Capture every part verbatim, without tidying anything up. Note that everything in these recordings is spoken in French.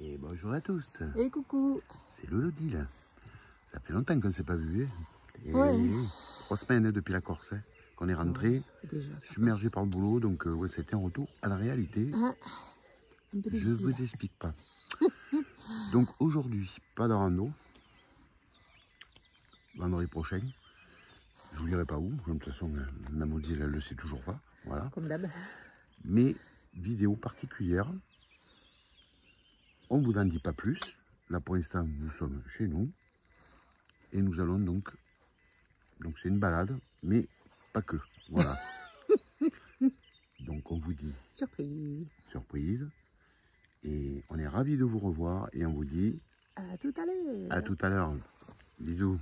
Et bonjour à tous. Et coucou. C'est Lolody là. Ça fait longtemps qu'on ne s'est pas vu. Et Ouais. Trois semaines depuis la Corse, hein, qu'on est rentré, Déjà, submergé par le boulot. Donc euh, ouais, c'était un retour à la réalité. Ah, un peu Je difficile. vous explique pas. Donc aujourd'hui, pas de rando. Vendredi prochain. Je vous dirai pas où. De toute façon, Namoudi, elle ne le sait toujours pas. Voilà. Comme d'hab. Mais vidéo particulière. On ne vous en dit pas plus. Là pour l'instant, nous sommes chez nous. Et nous allons donc... Donc c'est une balade, mais pas que. Voilà. Donc on vous dit... Surprise. Surprise. Et on est ravis de vous revoir. Et on vous dit... À tout à l'heure. À tout à l'heure. Bisous.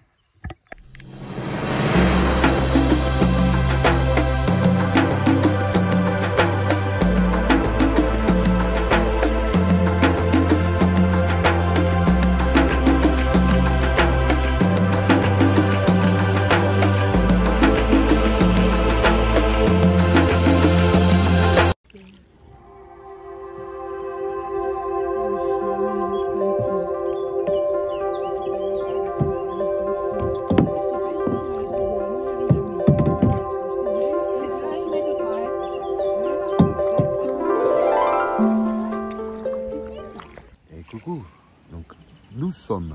Coucou, donc nous sommes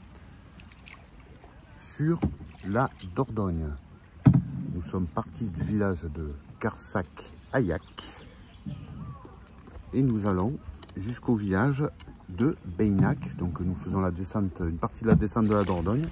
sur la Dordogne. Nous sommes partis du village de Carsac-Aillac et nous allons jusqu'au village de Beynac. Donc nous faisons la descente, une partie de la descente de la Dordogne.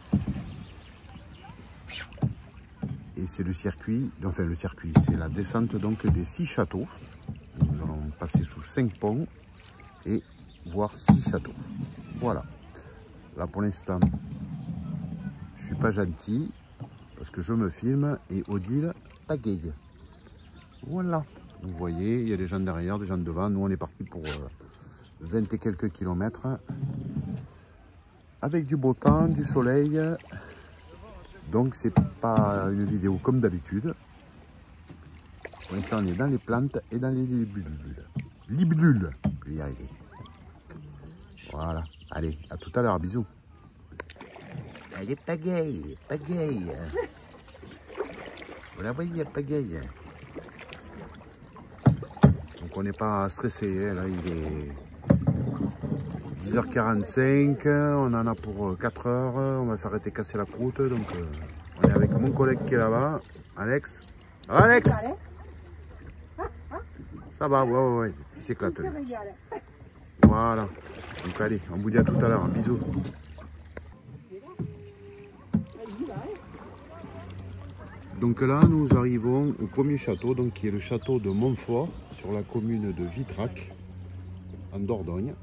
Et c'est le circuit, enfin le circuit, c'est la descente donc des six châteaux. Nous allons passer sous cinq ponts et voir six châteaux. Voilà. Là pour l'instant, je suis pas gentil parce que je me filme et Odile pagaille. Voilà. Vous voyez, il y a des gens derrière, des gens devant. Nous, on est parti pour euh, vingt et quelques kilomètres avec du beau temps, du soleil. Donc, c'est pas une vidéo comme d'habitude. Pour l'instant, on est dans les plantes et dans les libidules. Libidules, je vais y arriver. Voilà, allez, à tout à l'heure, bisous. Elle est pagaille, pagaille. Vous la voyez, pagaille. Donc on n'est pas stressé, hein. Là il est dix heures quarante-cinq, on en a pour quatre heures, on va s'arrêter casser la croûte. Donc euh, on est avec mon collègue qui est là-bas, Alex. Ça va, Alex? Ça va, ouais, ouais, ouais, il s'éclate. Voilà. Donc allez, on vous dit à tout à l'heure, bisous. Donc là, nous arrivons au premier château, donc qui est le château de Montfort, sur la commune de Vitrac, en Dordogne.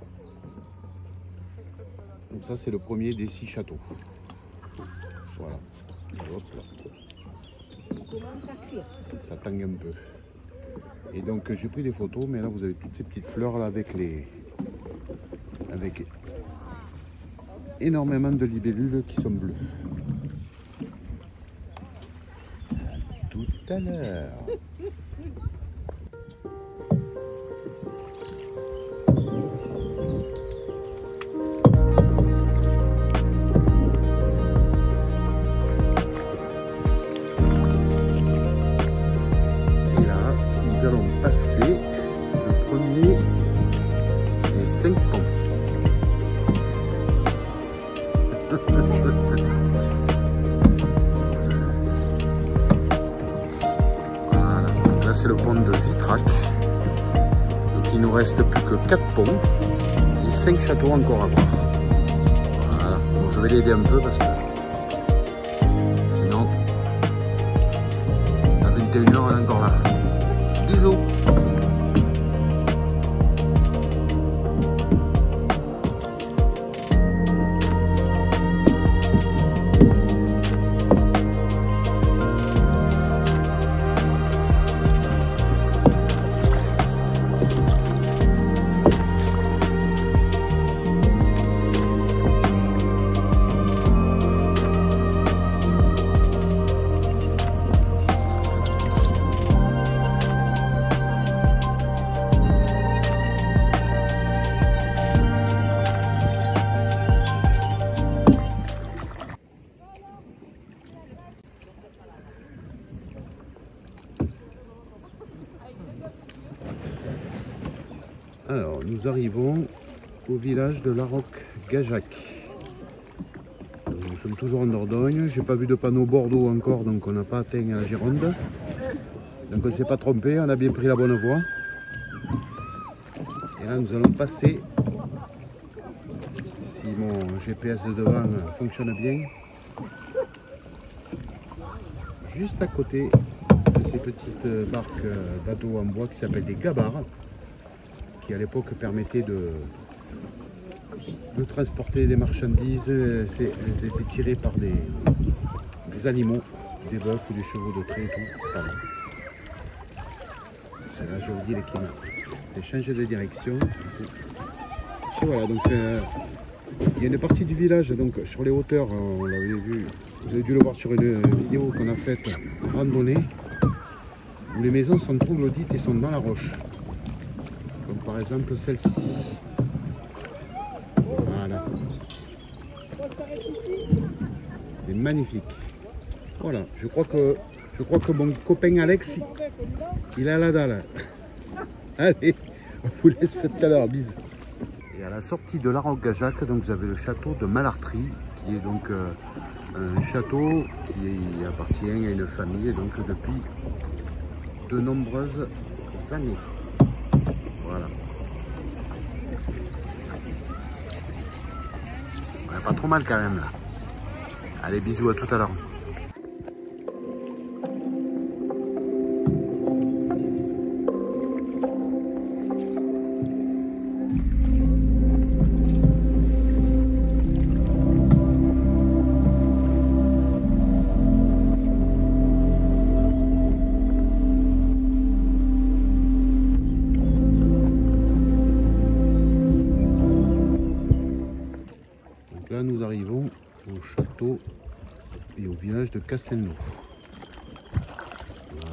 Donc ça, c'est le premier des six châteaux. Voilà. Hop là. Ça tangue un peu. Et donc j'ai pris des photos, mais là vous avez toutes ces petites fleurs là avec les... avec énormément de libellules qui sont bleues. À tout à l'heure. Et là, nous allons passer le premier des cinq ponts. Voilà, donc là c'est le pont de Vitrac. Donc il nous reste plus que quatre ponts et cinq châteaux encore à voir. Voilà, bon, je vais l'aider un peu parce que sinon à vingt et une heures elle est encore là. Bisous. nous arrivons au village de Laroque-Gajac. Nous sommes toujours en Dordogne. J'ai pas vu de panneau Bordeaux encore, donc on n'a pas atteint la Gironde. Donc on ne s'est pas trompé, on a bien pris la bonne voie. Et là nous allons passer, si mon G P S de devant fonctionne bien, juste à côté de ces petites barques bateaux en bois qui s'appellent des gabarres, qui à l'époque permettaient de, de transporter des marchandises. Elles étaient tirées par des, des animaux, des bœufs ou des chevaux de trait et tout. Pardon. C'est là, je vous dis, les qui j'ai changé de direction. Et voilà, donc c'est, il y a une partie du village, donc sur les hauteurs, on l'avait vu, vous avez dû le voir sur une vidéo qu'on a faite, randonnée, où les maisons sont troglodytes et sont dans la roche. Comme par exemple celle-ci. Voilà. C'est magnifique. Voilà, je crois que je crois que mon copain Alex, il a la dalle. Allez, on vous laisse tout à l'heure, bisous. Et à la sortie de Laroque-Gajac, donc vous avez le château de Malartry, qui est donc euh, un château qui appartient à une famille donc depuis de nombreuses années. Voilà. On n'a pas trop mal quand même là. Allez, bisous, à tout à l'heure. Là, nous arrivons au château et au village de Castelnau. Voilà.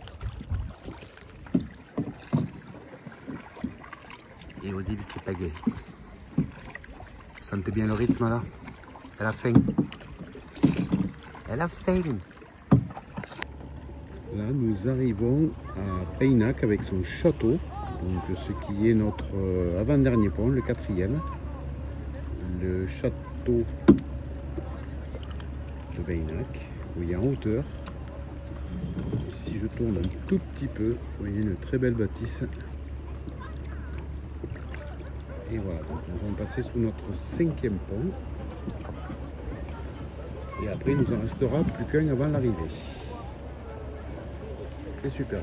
Et Odile qui pagaie. Vous sentez bien le rythme là? Elle a faim. Elle a faim. Là, nous arrivons à Paynac avec son château. Donc, ce qui est notre avant-dernier pont, le quatrième. Le château de Paynac, où il y a en hauteur. Et si je tourne un tout petit peu, vous voyez une très belle bâtisse. Et voilà, donc nous allons passer sous notre cinquième pont. Et après, il nous en restera plus qu'un avant l'arrivée. C'est super.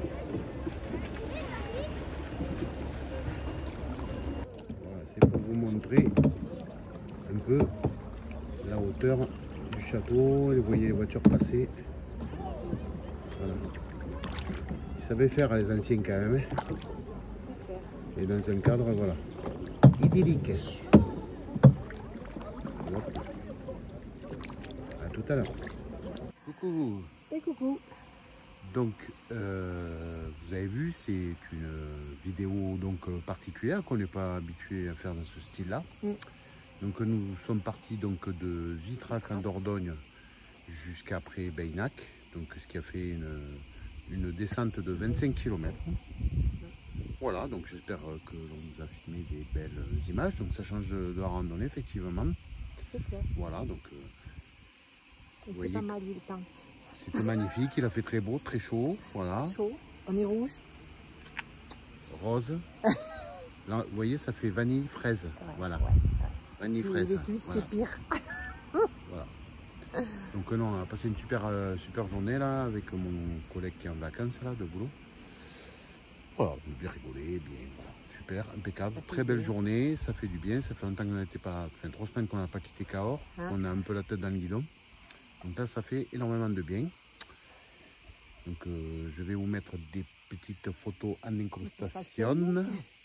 Voilà, c'est pour vous montrer un peu la hauteur du château. Vous voyez les voitures passer. Voilà. Ils savaient faire les anciens quand même. Et dans un cadre, voilà, idyllique. À tout à l'heure. Coucou. Et coucou. Donc, euh, vous avez vu, c'est une vidéo donc particulière qu'on n'est pas habitué à faire dans ce style-là. Mm. Donc, nous sommes partis donc de Vitrac en Dordogne jusqu'à après Paynac, donc ce qui a fait une, une descente de vingt-cinq kilomètres. Voilà, donc j'espère que l'on nous a filmé des belles images. Donc, ça change de, de la randonnée effectivement. Voilà, donc. Euh, vous voyez, pas mal le temps. C'était magnifique, il a fait très beau, très chaud, voilà. Chaud, on est rouge. Rose. Là, vous voyez, ça fait vanille, fraise, ouais, voilà. Ouais, ouais. Vanille, les fraise. Les cuisses, voilà. C'est pire. Voilà. Donc non, on a passé une super, euh, super journée là, avec mon collègue qui est en vacances là, de boulot. Voilà, on a bien rigolé, bien, voilà. Super, impeccable, très belle bien. Journée, ça fait du bien, ça fait longtemps qu'on n'était pas, enfin trois semaines qu'on n'a pas quitté Cahors, hein. On a un peu la tête dans le guidon. Donc là, ça fait énormément de bien. Donc euh, je vais vous mettre des petites photos en incrustation.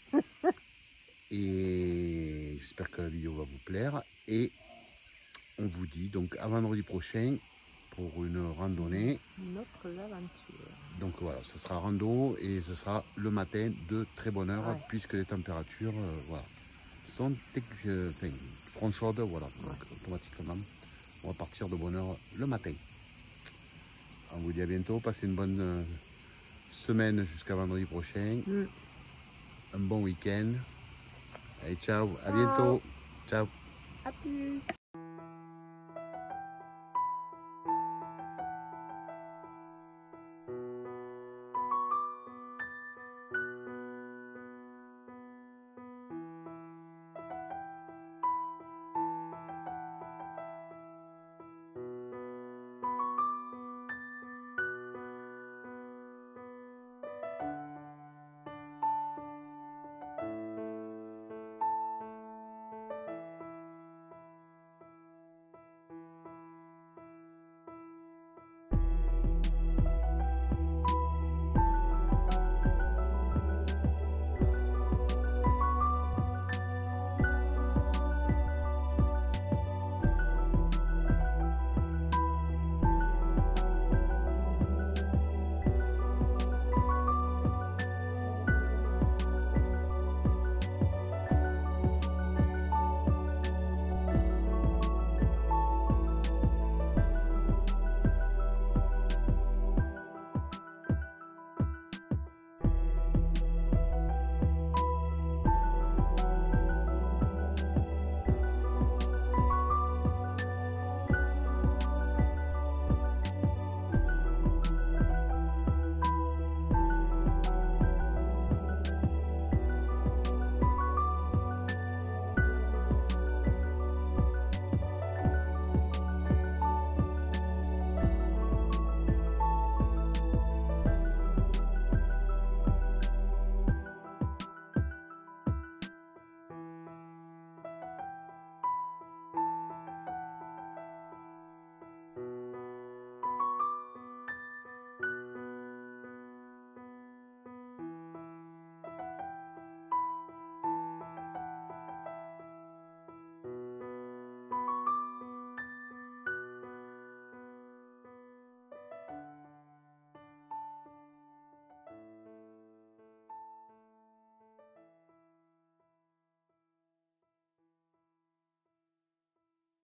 Et j'espère que la vidéo va vous plaire. Et on vous dit donc à vendredi prochain pour une randonnée. Notre aventure. Donc voilà, ce sera rando et ce sera le matin de très bonne heure, ouais. Puisque les températures euh, voilà, sont euh, enfin, trop chaudes. Voilà, ouais. Donc automatiquement. On va partir de bonne heure le matin. On vous dit à bientôt. Passez une bonne euh, semaine jusqu'à vendredi prochain. Mm. Un bon week-end. Allez, ciao, à Ciao. bientôt. Ciao. À plus.